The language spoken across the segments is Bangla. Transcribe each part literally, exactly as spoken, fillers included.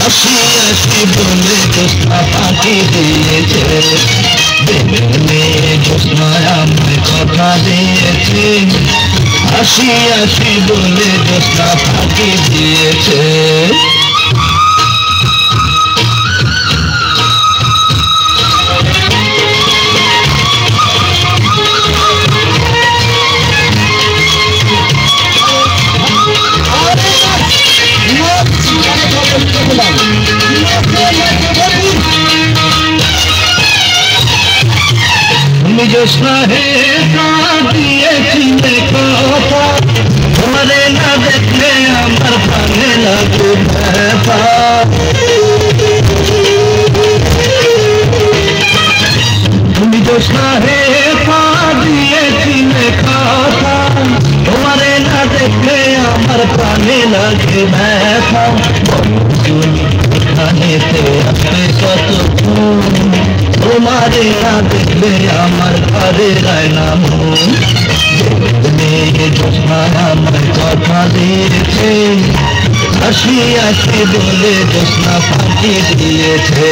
হাসি হাসি বলে জ্যোৎস্না ফাঁকি দিয়েছে, প্রেমের মেয়ে জ্যোৎস্না আমায় কথা দিয়েছে, হাসি হাসি বলে জ্যোৎস্না ফাঁকি দিয়েছে। তুমি জ্যোৎস্না হে দিয়েছিলে কথা, তোমারে না দেখলে আমার প্রাণে লাগে ব্যথা। তুমি জ্যোৎস্না হে দিয়েছিলে কথা, তোমারে না দেখলে আমার প্রাণে লাগে ব্যথা। এখানেতে আসবে কতক্ষণ, তোমারে না দেখলে আমার ঘরে যায় না মন। মেয়ে জ্যোৎস্না আমায় কথা দিয়েছে, হাসি হাসি বলে জ্যোৎস্না ফাঁকি দিয়েছে।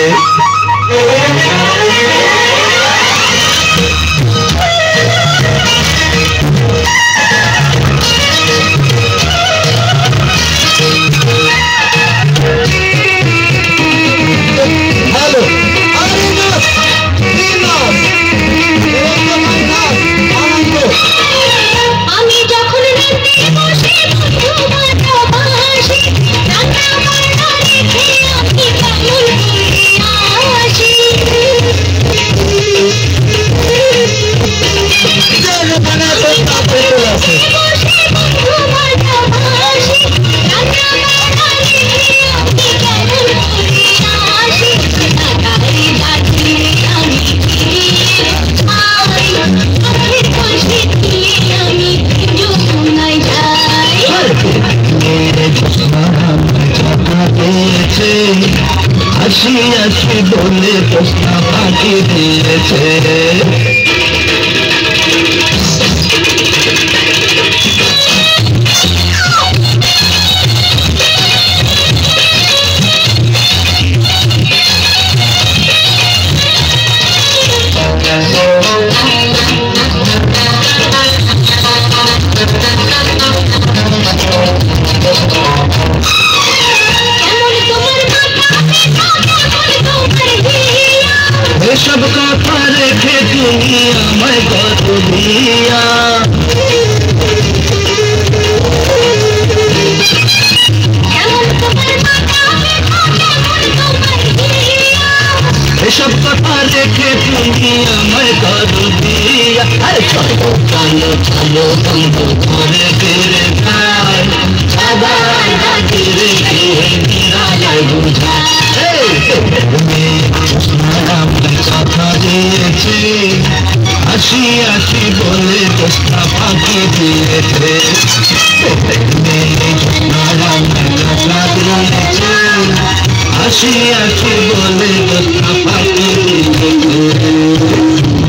হাসি হাসি বলে জ্যোৎস্না ফাঁকি দিয়েছে। সব কথা রেখে তুমি আমায় কত দিয়া, এসব কথা রেখে তুমি আমায় কত দিয়া। আরে চলো চলো চলো বন্ধু ঘরে ফিরে যাই, সবাই ডাকি রেখে নিরালায় বুঝায়। কথা দিয়েছে, হাসি হাসি বলে জ্যোৎস্না ফাঁকি দিয়েছে। হাসি হাসি বলে জ্যোৎস্না ফাঁকি দিয়েছে।